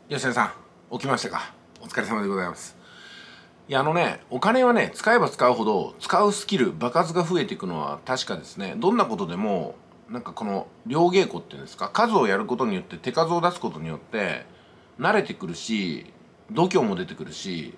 吉田さん、起きましたか？お疲れ様でございます。いや、お金はね、使えば使うほど、使うスキル、場数が増えていくのは確かですね。どんなことでも、この、両稽古っていうんですか、数をやることによって、手数を出すことによって、慣れてくるし、度胸も出てくるし、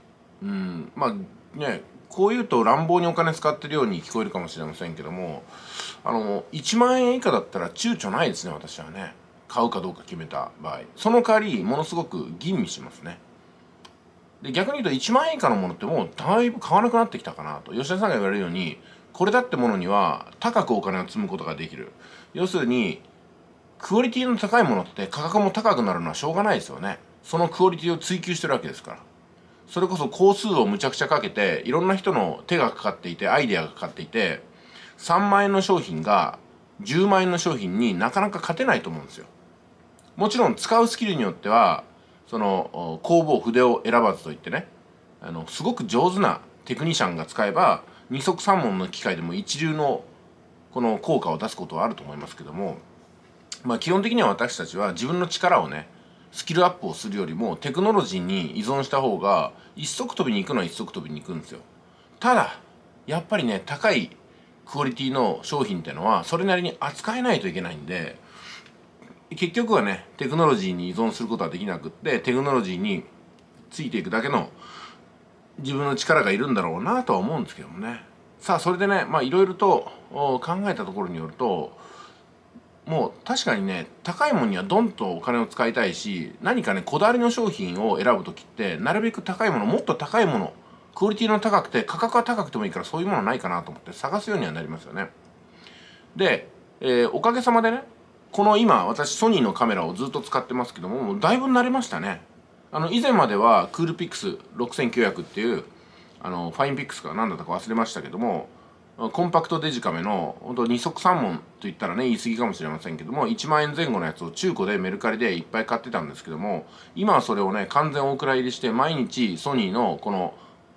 こう言うと乱暴にお金使ってるように聞こえるかもしれませんけども、1万円以下だったら躊躇ないですね、私はね。買うかどうか決めた場合。その代わり、ものすごく吟味しますね。で、逆に言うと1万円以下のものってもうだいぶ買わなくなってきたかなと。吉田さんが言われるように、これだってものには高くお金を積むことができる。要するに、クオリティの高いものって価格も高くなるのはしょうがないですよね。そのクオリティを追求してるわけですから。それこそ工数をむちゃくちゃかけて、いろんな人の手がかかっていて、アイデアがかかっていて、3万円の商品が10万円の商品になかなか勝てないと思うんですよ。もちろん使うスキルによっては、その工房筆を選ばずといってね、すごく上手なテクニシャンが使えば二足三門の機械でも一流のこの効果を出すことはあると思いますけども、基本的には私たちは自分の力をね、スキルアップをするよりもテクノロジーに依存した方が一足飛びに行くのは一足飛びに行くんですよ。ただやっぱりね、高いクオリティの商品っていうのはそれなりに扱えないといけないんで、結局はね、テクノロジーに依存することはできなくって、テクノロジーについていくだけの自分の力がいるんだろうなとは思うんですけどもね。さあ、それでね、いろいろと考えたところによると、もう確かにね、高いものにはドンとお金を使いたいし、何かね、こだわりの商品を選ぶときって、なるべく高いもの、もっと高いもの、クオリティの高くて価格は高くてもいいから、そういうものないかなと思って探すようにはなりますよね。で、おかげさまでね、この今私ソニーのカメラをずっと使ってますけども、もうだいぶ慣れましたね。以前まではクールピックス6900っていうファインピックスか何だったか忘れましたけども、コンパクトデジカメの本当二足三門と言ったらね、言い過ぎかもしれませんけども、1万円前後のやつを中古でメルカリでいっぱい買ってたんですけども、今はそれをね、完全お蔵入りして毎日ソニーのこの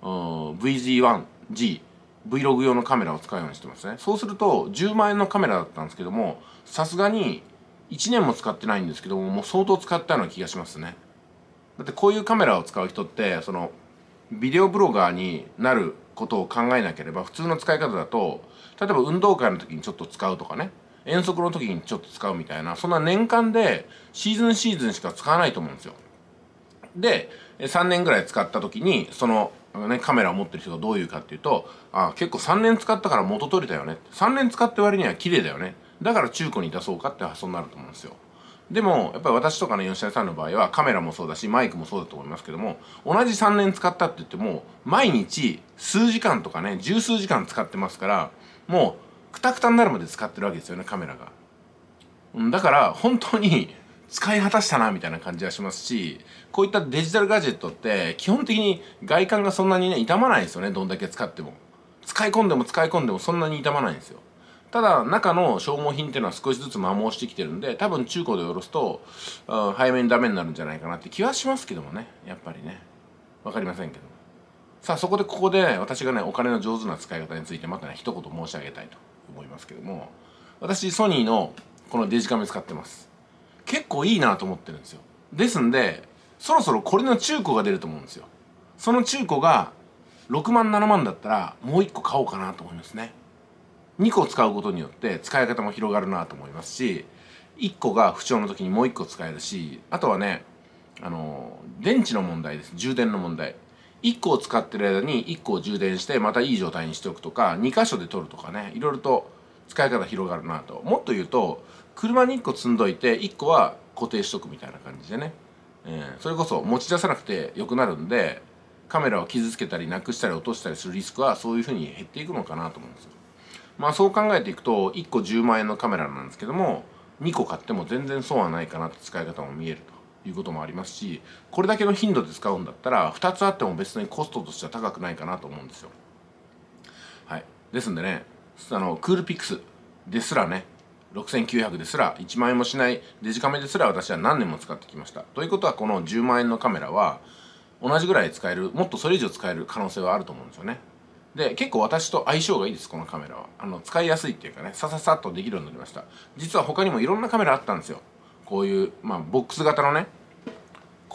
VG1G Vlog 用のカメラを使うようにしてますね。そうすると10万円のカメラだったんですけども、さすがに1年も使ってないんですけども、もう相当使ったような気がしますね。だってこういうカメラを使う人って、そのビデオブロガーになることを考えなければ、普通の使い方だと、例えば運動会の時にちょっと使うとかね、遠足の時にちょっと使うみたいな、そんな年間でシーズンしか使わないと思うんですよ。で、3年ぐらい使った時に、そのね、カメラを持ってる人がどういうかっていうと、結構3年使ったから元取れたよね。3年使って割には綺麗だよね。だから中古に出そうかって発想になると思うんですよ。でも、やっぱり私とかね、吉田さんの場合はカメラもそうだし、マイクもそうだと思いますけども、同じ3年使ったって言っても、毎日数時間とかね、十数時間使ってますから、もう、クタクタになるまで使ってるわけですよね、カメラが。だから、本当に使い果たしたな、みたいな感じがしますし、こういったデジタルガジェットって、基本的に外観がそんなにね、傷まないんですよね、どんだけ使っても。使い込んでもそんなに傷まないんですよ。ただ中の消耗品っていうのは少しずつ摩耗してきてるんで、多分中古で下ろすと早めにダメになるんじゃないかなって気はしますけどもね、やっぱりね、わかりませんけども。さあ、ここで、ね、私がね、お金の上手な使い方についてまたね、一言申し上げたいと思いますけども、私ソニーのこのデジカメ使ってます。結構いいなと思ってるんですよ。ですんで、そろそろこれの中古が出ると思うんですよ。その中古が6万7万だったらもう1個買おうかなと思いますね。2個使うことによって使い方も広がるなと思いますし、1個が不調の時にもう1個使えるし、あとはね、電池の問題です。充電の問題。1個を使ってる間に1個を充電してまたいい状態にしておくとか、2箇所で取るとかね、いろいろと使い方広がるなと。もっと言うと、車に1個積んどいて1個は固定しとくみたいな感じでね、それこそ持ち出さなくてよくなるんで、カメラを傷つけたりなくしたり落としたりするリスクはそういうふうに減っていくのかなと思うんですよ。そう考えていくと1個10万円のカメラなんですけども、2個買っても全然損はないかなって使い方も見えるということもありますし、これだけの頻度で使うんだったら2つあっても別にコストとしては高くないかなと思うんですよ。はい。ですんでね、クールピックスですらね、6900ですら1万円もしないデジカメですら私は何年も使ってきました。ということはこの10万円のカメラは同じぐらい使える、もっとそれ以上使える可能性はあると思うんですよね。で、結構私と相性がいいです、このカメラは。使いやすいっていうかね、さささっとできるようになりました。実は他にもいろんなカメラあったんですよ。こういう、ボックス型のね、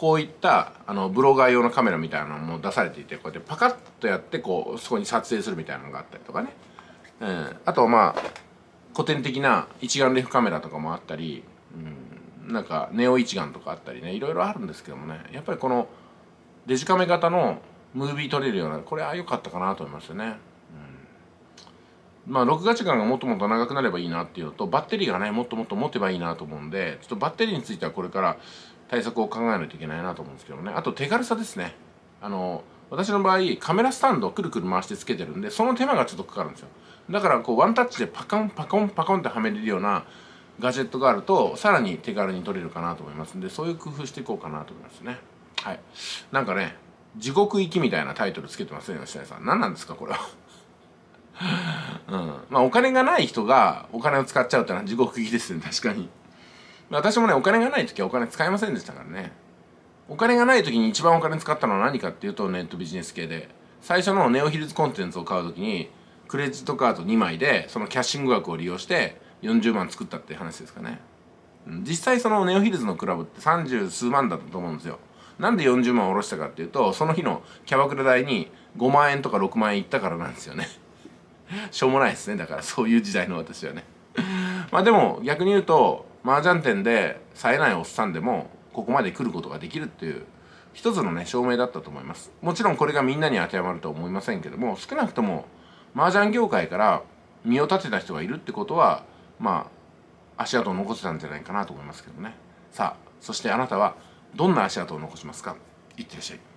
こういったブロガー用のカメラみたいなのも出されていて、こうやってパカッとやってこうそこに撮影するみたいなのがあったりとかね、あとはまあ古典的な一眼レフカメラとかもあったり、なんかネオ一眼とかあったりね、いろいろあるんですけどもね、やっぱりこのデジカメ型のムービー撮れるような、これは良かったかなと思いますよね。まあ録画時間がもっともっと長くなればいいなっていうのと、バッテリーがねもっともっと持てばいいなと思うんで、ちょっとバッテリーについてはこれから対策を考えないといけないなと思うんですけどね。あと手軽さですね。私の場合カメラスタンドをくるくる回してつけてるんで、その手間がちょっとかかるんですよ。だからこうワンタッチでパコンパコンパコンってはめれるようなガジェットがあるとさらに手軽に撮れるかなと思いますんで、そういう工夫していこうかなと思いますね。はい。なんかね、地獄行きみたいなタイトルつけてますね、吉谷さん。何なんですかこれは。まあお金がない人がお金を使っちゃうってのは地獄行きですね、確かに。私もね、お金がない時はお金使いませんでしたからね。お金がない時に一番お金使ったのは何かっていうと、ネットビジネス系で、最初のネオヒルズコンテンツを買う時にクレジットカード2枚でそのキャッシング額を利用して40万作ったっていう話ですかね。実際そのネオヒルズのクラブって30数万だったと思うんですよ。なんで40万下ろしたかっていうと、その日のキャバクラ代に5万円とか6万円いったからなんですよね。しょうもないですね。だからそういう時代の私はね。まあでも逆に言うと、麻雀店で冴えないおっさんでもここまで来ることができるっていう一つのね証明だったと思います。もちろんこれがみんなに当てはまるとは思いませんけども、少なくとも麻雀業界から身を立てた人がいるってことは、まあ足跡を残せたんじゃないかなと思いますけどね。さあ、そしてあなたはどんな足跡を残しますか。いってらっしゃい。